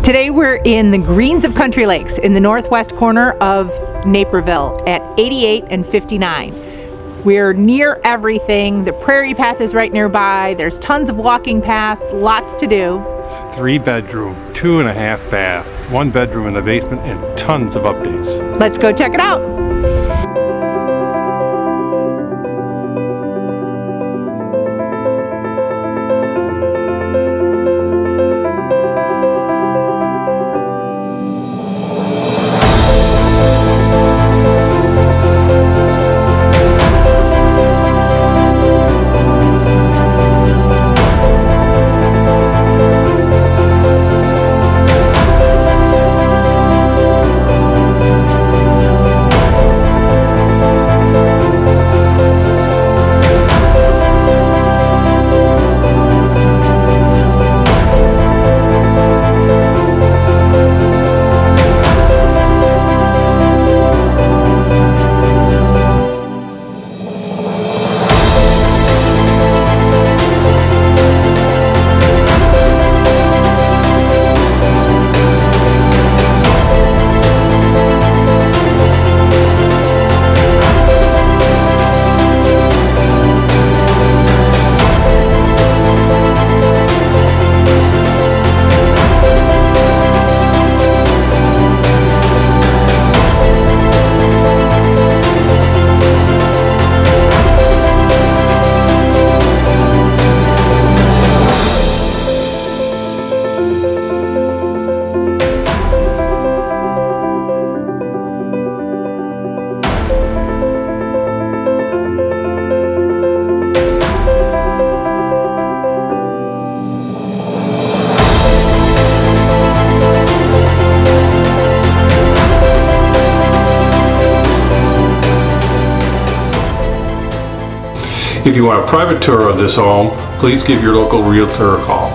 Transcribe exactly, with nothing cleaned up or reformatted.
Today we're in the Greens of Country Lakes in the northwest corner of Naperville at eighty-eight and fifty-nine. We're near everything. The Prairie Path is right nearby. There's tons of walking paths, lots to do. Three bedroom, two and a half bath, one bedroom in the basement, and tons of updates. Let's go check it out. If you want a private tour of this home, please give your local realtor a call.